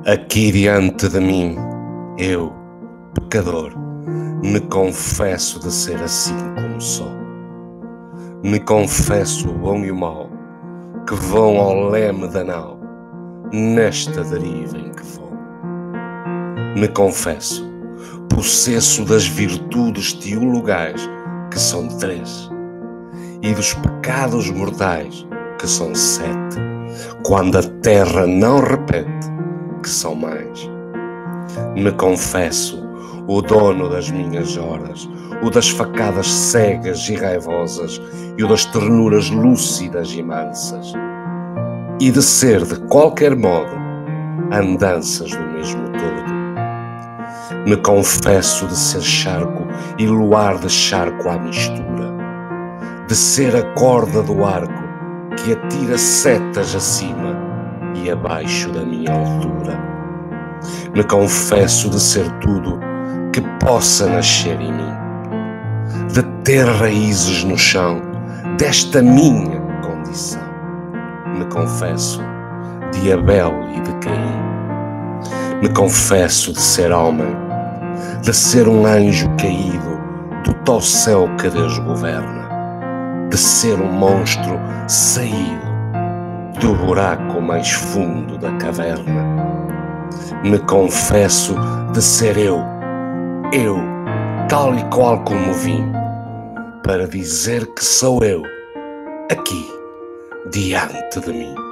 Aqui diante de mim, eu, pecador, me confesso de ser assim como sou. Me confesso o bom e o mau, que vão ao leme da nau, nesta deriva em que vou. Me confesso, possesso das virtudes teologais, que são 3, e dos pecados mortais, que são 7, quando a terra não repete, que são mais. Me confesso o dono das minhas horas, o das facadas cegas e raivosas e o das ternuras lúcidas e mansas, e de ser de qualquer modo andanças do mesmo todo. Me confesso de ser charco e luar de charco à mistura, de ser a corda do arco que atira setas acima e abaixo da minha altura. Me confesso de ser tudo que possa nascer em mim, de ter raízes no chão desta minha condição. Me confesso de Abel e de Caim. Me confesso de ser homem, de ser um anjo caído do tal céu que Deus governa, de ser um monstro saído do buraco mais fundo da caverna. Me confesso de ser eu, tal e qual como vim, para dizer que sou eu, aqui, diante de mim.